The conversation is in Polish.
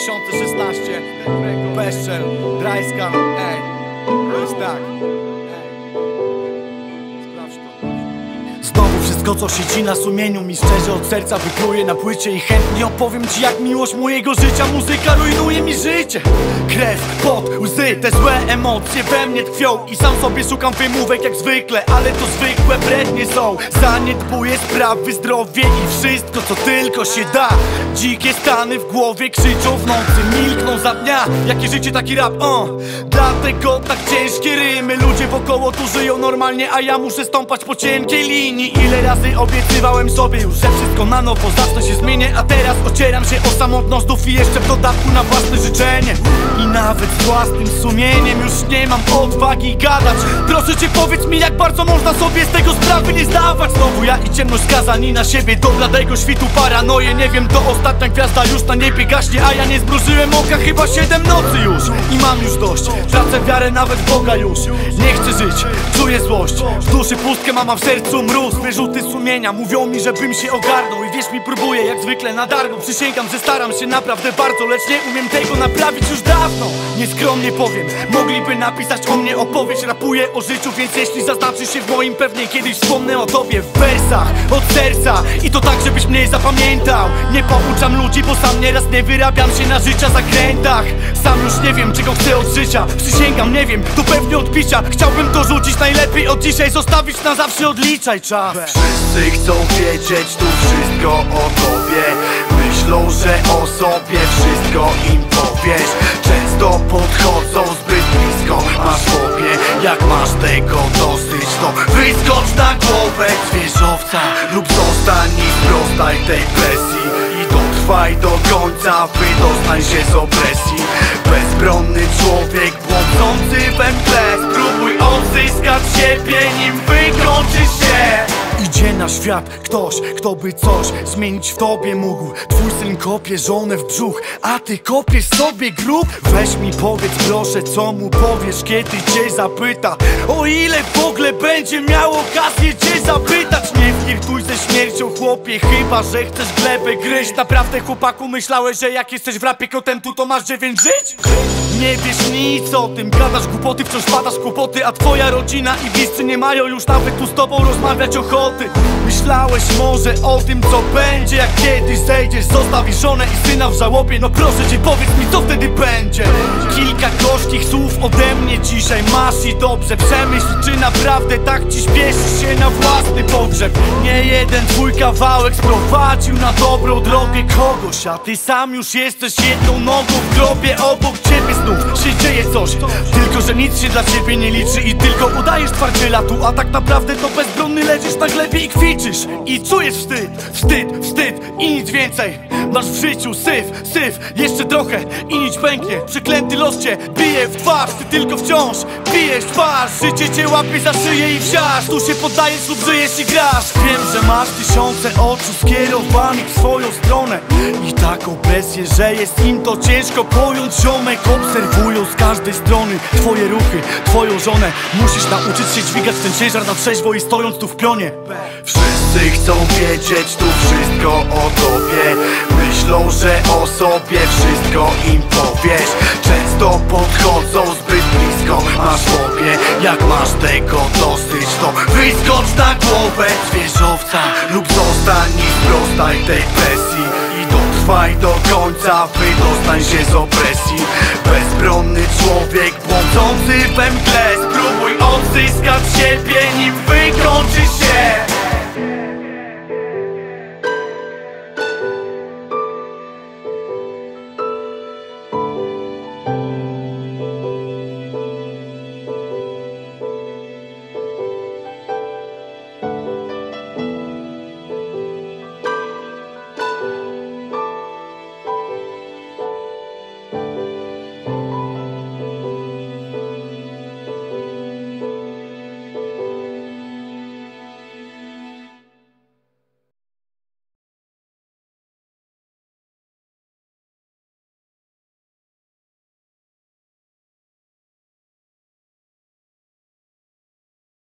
2016 Beszczel, Dryskan, ej, to jest tak. Znowu wszystko co siedzi na sumieniu mi szczerze od serca wykluję na płycie i chętnie opowiem ci jak miłość mojego życia muzyka rujnuje mi życie. Krew, pot, łzy, te złe emocje we mnie tkwią i sam sobie szukam wymówek jak zwykle, ale to zwykłe brednie są. Zaniedbuję sprawy, zdrowie i wszystko co tylko się da. Dzikie stany w głowie krzyczą w nocy, milkną za dnia. Jakie życie taki rap, dlatego tak ciężkie rymy. Ludzie wokoło tu żyją normalnie, a ja muszę stąpać po cienkiej linii. Ile razy obiecywałem sobie już, że wszystko na nowo zacznę się zmienię, a teraz ocieram się o samotność znów i jeszcze w dodatku na własne życzenie. I nawet z własnym sumieniem już nie mam odwagi gadać. Proszę cię powiedz mi jak bardzo można sobie z tego sprawy nie zdawać. Znowu ja i ciemność skazani na siebie, do bladego świtu paranoję. Nie wiem, to ostatnia gwiazda już na niebie gaśnie, a ja nie zmrużyłem oka chyba 7 nocy już. I mam już dość, tracę wiarę nawet w Boga już. Nie chcę żyć, czuję złość, w duszy pustkę, mam w sercu mróz. Wyrzuty sumienia mówią mi, żebym się ogarnął. I wierz mi, próbuję jak zwykle na darmo. Przysięgam, że staram się naprawdę bardzo, lecz nie umiem tego naprawić już dawno. Nieskromnie powiem, mogliby napisać o mnie opowieść. Rapuję o życiu, więc jeśli zaznaczy się w moim, pewnie kiedyś wspomnę o tobie w wersach od serca. I to tak, żebyś mnie zapamiętał. Nie pouczam ludzi, bo sam nieraz nie wyrabiam się na życia zakrętach. Sam już nie wiem, czego chcę od życia. Przysięgam, nie wiem, to pewnie od picia. Chciałbym to rzucić, najlepiej od dzisiaj zostawić na zawsze, odliczaj czas. Wszyscy chcą wiedzieć tu wszystko o tobie. Myślą, że o sobie wszystko im powiesz. Często podchodzą zbyt blisko. Masz fobie, jak masz tego dosyć, to wyskocz na głowę zwierzowca lub zostań i sprostaj tej presji. I dotrwaj do końca, wydostań się z opresji. Bezbronny człowiek błądzący we mgle, spróbuj odzyskać siebie, nim wykończysz się. Idzie na świat ktoś, kto by coś zmienić w tobie mógł. Twój syn kopie żonę w brzuch, a ty kopiesz sobie grób. Weź mi powiedz proszę, co mu powiesz, kiedy cię zapyta. O ile w ogóle będzie miał okazję cię zapytać. Nie flirtuj ze śmiercią chłopie, chyba że chcesz glebę gryźć. Naprawdę chłopaku myślałeś, że jak jesteś w rapie kotem tu to masz 9 żyć? Nie wiesz nic o tym, gadasz głupoty, wciąż padasz kłopoty. A twoja rodzina i bliscy nie mają już nawet tu z tobą rozmawiać ochoty. Myślałeś może o tym co będzie, jak kiedyś zejdziesz, zostawisz żonę i syna w żałobie. No proszę cię powiedz mi co wtedy będzie. Kilka gorzkich słów ode mnie dzisiaj masz i dobrze przemyśl, czy naprawdę tak ci śpieszysz się na własny pogrzeb. Nie jeden twój kawałek sprowadził na dobrą drogę kogoś, a ty sam już jesteś jedną nogą w grobie. Obok ciebie znów się dzieje coś, tylko że nic się dla ciebie nie liczy i tylko udajesz twardziela tu, a tak naprawdę to bezbronny leżysz na glebie i kwicisz. I czujesz wstyd, wstyd, wstyd i nic więcej. Masz w życiu syf, syf, jeszcze trochę i nic pęknie. Przeklęty los cię bije w twarz, ty tylko wciąż bijesz twarz. Życie cię łapie za szyję i wsiasz, tu się poddajesz lub żyjesz i grasz. Wiem, że masz tysiące oczu skierowanych w swoją stronę i taką presję, że jest im to ciężko pojąć. Ziomek obserwują z każdej strony twoje ruchy, twoją żonę. Musisz nauczyć się dźwigać ten ciężar na trzeźwo i stojąc tu w pionie. Wszyscy chcą wiedzieć tu wszystko o tobie. Myślą, że o sobie wszystko im powiesz. Często podchodzą zbyt blisko. Masz fobie, jak masz tego dosyć, to wyskocz na głowę zwierzowca lub zostań i sprostaj tej presji. I dotrwaj do końca, wydostań się z opresji. Bezbronny człowiek błądzący we mgle, spróbuj odzyskać siebie,